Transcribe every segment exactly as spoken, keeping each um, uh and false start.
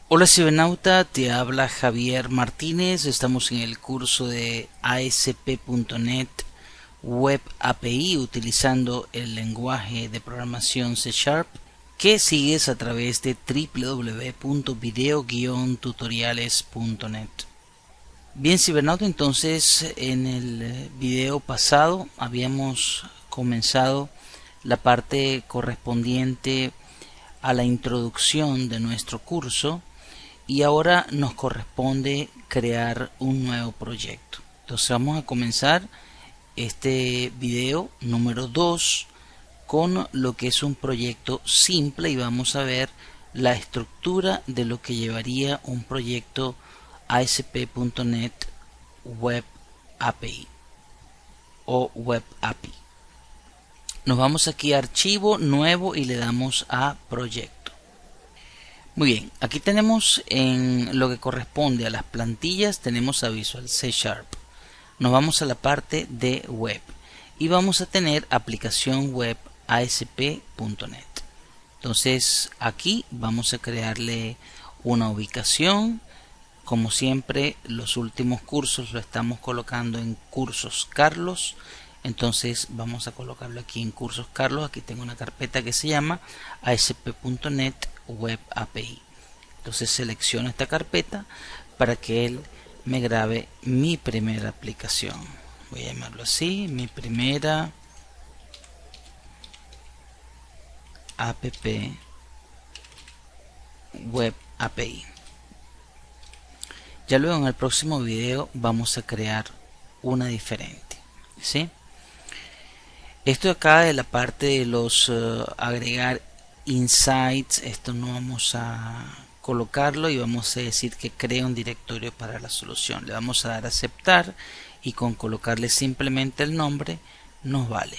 Hola cibernauta, te habla Javier Martínez. Estamos en el curso de A S P punto net Web A P I utilizando el lenguaje de programación C Sharp que sigues a través de w w w punto video guion tutoriales punto net. Bien cibernauta, entonces en el video pasado habíamos comenzado la parte correspondiente a la introducción de nuestro curso y ahora nos corresponde crear un nuevo proyecto. Entonces vamos a comenzar este video número dos con lo que es un proyecto simple y vamos a ver la estructura de lo que llevaría un proyecto A S P punto net Web A P I o Web A P I. Nos vamos aquí a archivo nuevo y le damos a proyecto. Muy bien, aquí tenemos en lo que corresponde a las plantillas, tenemos a Visual C Sharp. Nos vamos a la parte de web y vamos a tener aplicación web A S P punto net. Entonces aquí vamos a crearle una ubicación. Como siempre, los últimos cursos lo estamos colocando en cursos Carlos. Entonces vamos a colocarlo aquí en cursos Carlos. Aquí tengo una carpeta que se llama A S P punto net Web A P I. Entonces selecciono esta carpeta para que él me grabe mi primera aplicación. Voy a llamarlo así, mi primera app Web A P I. Ya luego en el próximo video vamos a crear una diferente, ¿sí? Esto acá de la parte de los uh, agregar insights, esto no vamos a colocarlo y vamos a decir que crea un directorio para la solución. Le vamos a dar a aceptar y con colocarle simplemente el nombre nos vale.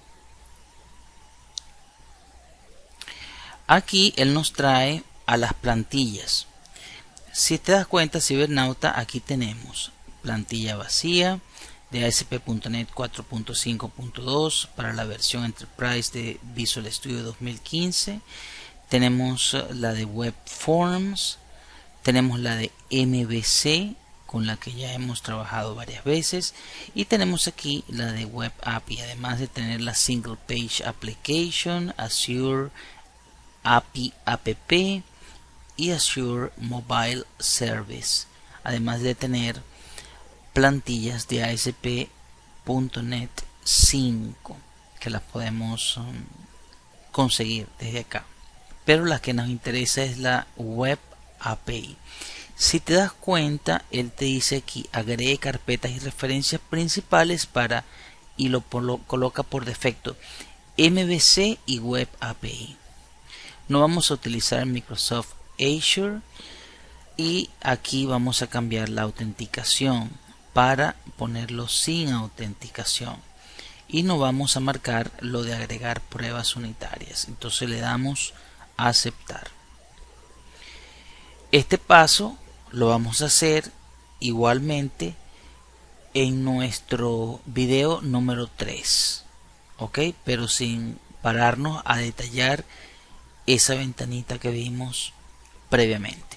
Aquí él nos trae a las plantillas. Si te das cuenta, cibernauta, aquí tenemos plantilla vacía de A S P punto net cuatro punto cinco punto dos para la versión Enterprise de Visual Studio dos mil quince. Tenemos la de Web Forms, tenemos la de M V C con la que ya hemos trabajado varias veces y tenemos aquí la de Web A P I, además de tener la Single Page Application, Azure A P I App y Azure Mobile Service, además de tener plantillas de A S P punto net cinco que las podemos um, conseguir desde acá, pero la que nos interesa es la Web A P I. Si te das cuenta, él te dice aquí agregue carpetas y referencias principales para y lo, lo coloca por defecto M V C y Web A P I. No vamos a utilizar Microsoft Azure y aquí vamos a cambiar la autenticación para ponerlo sin autenticación y no vamos a marcar lo de agregar pruebas unitarias. Entonces le damos a aceptar. Este paso lo vamos a hacer igualmente en nuestro video número tres, ok, pero sin pararnos a detallar esa ventanita que vimos previamente.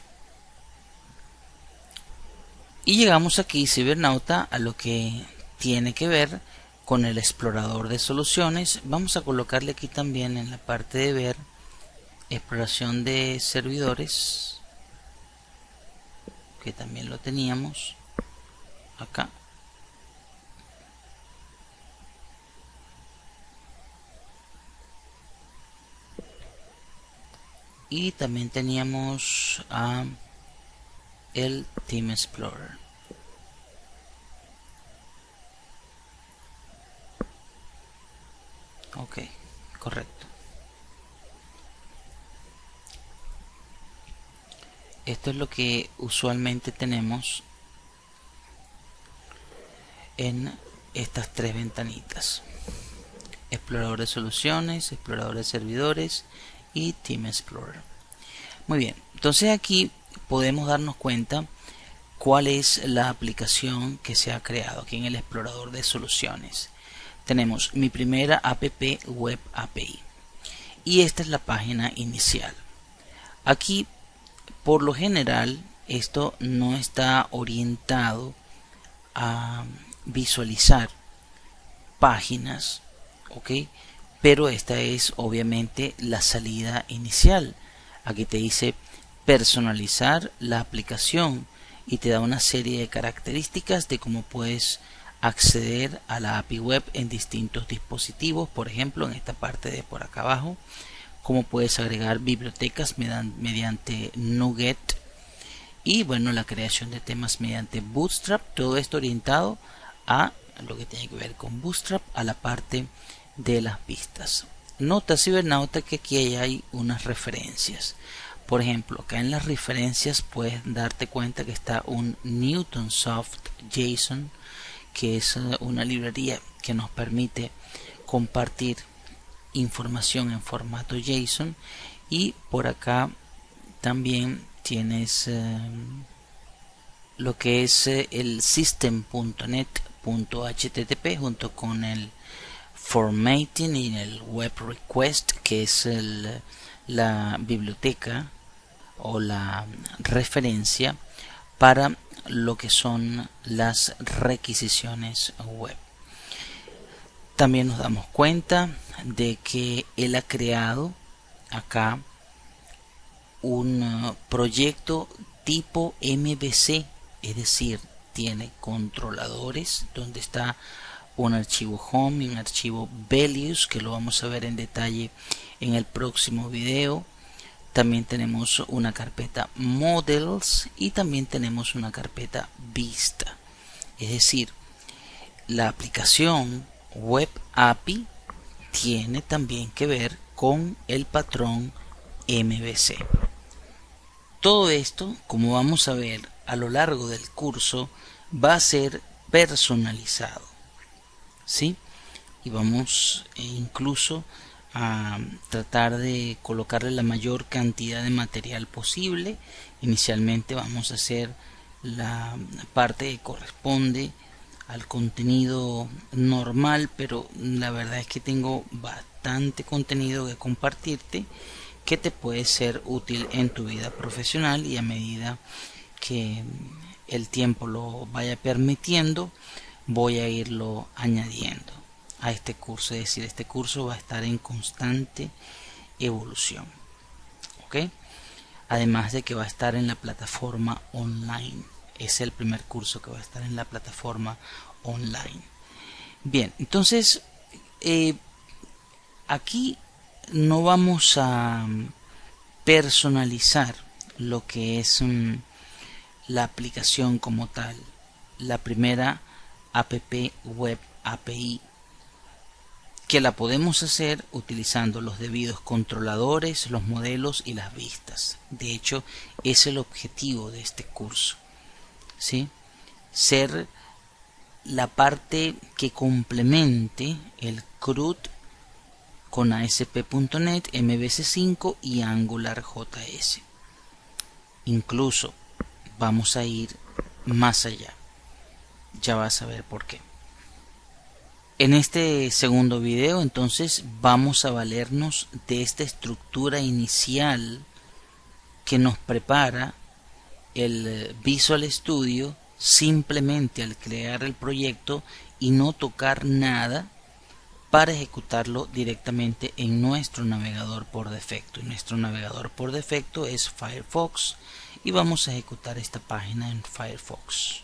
Y llegamos aquí, cibernauta, a lo que tiene que ver con el explorador de soluciones. Vamos a colocarle aquí también en la parte de ver exploración de servidores, que también lo teníamos acá. Y también teníamos a uh, el Team Explorer. Ok, correcto. Esto es lo que usualmente tenemos en estas tres ventanitas: explorador de soluciones, explorador de servidores y Team Explorer. Muy bien, entonces aquí podemos darnos cuenta cuál es la aplicación que se ha creado aquí en el explorador de soluciones. Tenemos mi primera app Web A P I y esta es la página inicial. Aquí por lo general esto no está orientado a visualizar páginas, ¿ok? Pero esta es obviamente la salida inicial. Aquí te dice personalizar la aplicación y te da una serie de características de cómo puedes acceder a la A P I web en distintos dispositivos. Por ejemplo, en esta parte de por acá abajo, cómo puedes agregar bibliotecas mediante NuGet, y bueno, la creación de temas mediante Bootstrap. Todo esto orientado a lo que tiene que ver con Bootstrap, a la parte de las vistas. Nota, cibernauta, que aquí hay unas referencias. Por ejemplo, acá en las referencias puedes darte cuenta que está un Newtonsoft JSON, que es una librería que nos permite compartir información en formato JSON. Y por acá también tienes eh, lo que es eh, el system punto net punto h t t p junto con el formatting y el web request, que es el, la biblioteca o la referencia para lo que son las requisiciones web. También nos damos cuenta de que él ha creado acá un uh, proyecto tipo M V C, es decir, tiene controladores donde está un archivo home y un archivo values, que lo vamos a ver en detalle en el próximo video. También tenemos una carpeta models y también tenemos una carpeta vista. Es decir, la aplicación web A P I tiene también que ver con el patrón M V C. Todo esto, como vamos a ver a lo largo del curso, va a ser personalizado, ¿sí? Y vamos eh, incluso a tratar de colocarle la mayor cantidad de material posible. Inicialmente vamos a hacer la parte que corresponde al contenido normal, pero la verdad es que tengo bastante contenido que compartirte que te puede ser útil en tu vida profesional, y a medida que el tiempo lo vaya permitiendo voy a irlo añadiendo a este curso. Es decir, este curso va a estar en constante evolución, ¿ok? Además de que va a estar en la plataforma online. Es el primer curso que va a estar en la plataforma online. Bien, entonces eh, aquí no vamos a personalizar lo que es um, la aplicación como tal, la primera app web A P I, que la podemos hacer utilizando los debidos controladores, los modelos y las vistas. De hecho, es el objetivo de este curso, ¿sí? Ser la parte que complemente el C R U D con A S P punto net, M V C cinco y Angular J S. Incluso vamos a ir más allá. Ya vas a ver por qué. En este segundo video, entonces, vamos a valernos de esta estructura inicial que nos prepara el Visual Studio simplemente al crear el proyecto y no tocar nada para ejecutarlo directamente en nuestro navegador por defecto. Y nuestro navegador por defecto es Firefox, y vamos a ejecutar esta página en Firefox.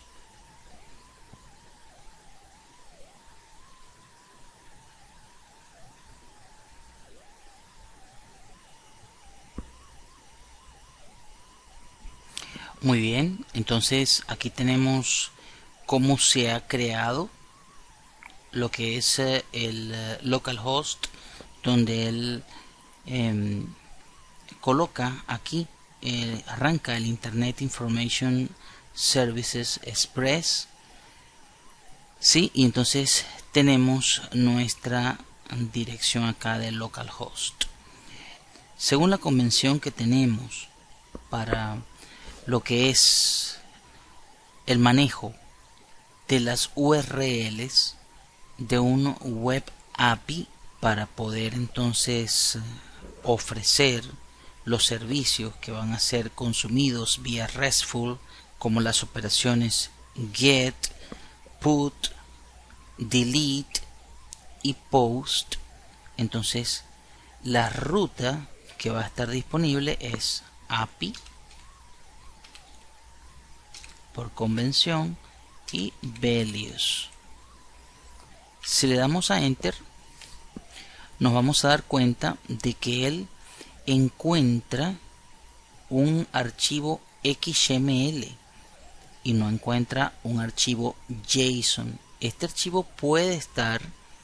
Muy bien, entonces aquí tenemos cómo se ha creado lo que es eh, el eh, localhost, donde él eh, coloca aquí, eh, arranca el Internet Information Services Express, sí, y entonces tenemos nuestra dirección acá de localhost. Según la convención que tenemos para lo que es el manejo de las U R Ls de un web A P I, para poder entonces ofrecer los servicios que van a ser consumidos vía RESTful, como las operaciones get, put, delete y post. Entonces la ruta que va a estar disponible es A P I por convención y values. Si le damos a enter, nos vamos a dar cuenta de que él encuentra un archivo X M L y no encuentra un archivo JSON. Este archivo puede estar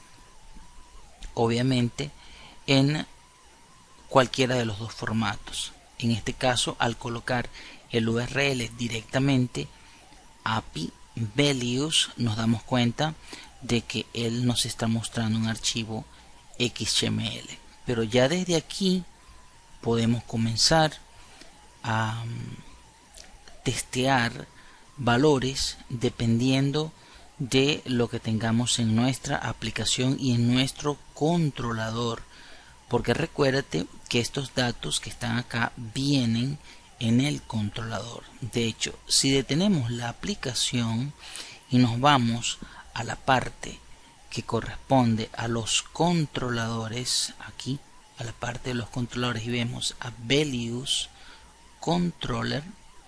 obviamente en cualquiera de los dos formatos. En este caso, al colocar el U R L directamente A P I values, nos damos cuenta de que él nos está mostrando un archivo X M L. Pero ya desde aquí podemos comenzar a testear valores dependiendo de lo que tengamos en nuestra aplicación y en nuestro controlador, porque recuérdate que estos datos que están acá vienen en el controlador. De hecho, si detenemos la aplicación y nos vamos a la parte que corresponde a los controladores, aquí a la parte de los controladores, y vemos a values controller,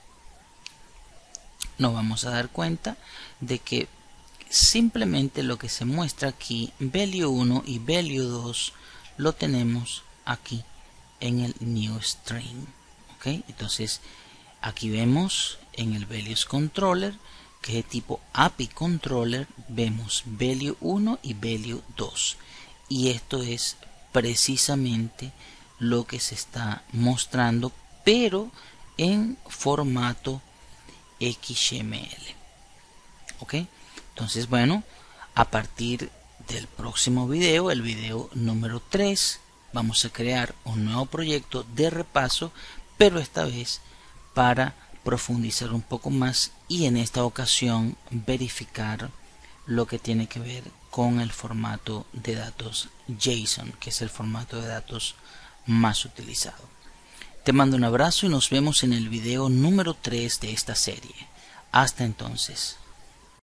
nos vamos a dar cuenta de que simplemente lo que se muestra aquí, value uno y value dos, lo tenemos aquí en el new string. ¿Ok? Entonces aquí vemos en el values controller, que es de tipo A P I controller, vemos value uno y value dos, y esto es precisamente lo que se está mostrando, pero en formato X M L. ¿Ok? Entonces, bueno, a partir del próximo video, el video número tres, vamos a crear un nuevo proyecto de repaso, pero esta vez para profundizar un poco más y en esta ocasión verificar lo que tiene que ver con el formato de datos JSON, que es el formato de datos más utilizado. Te mando un abrazo y nos vemos en el video número tres de esta serie. Hasta entonces.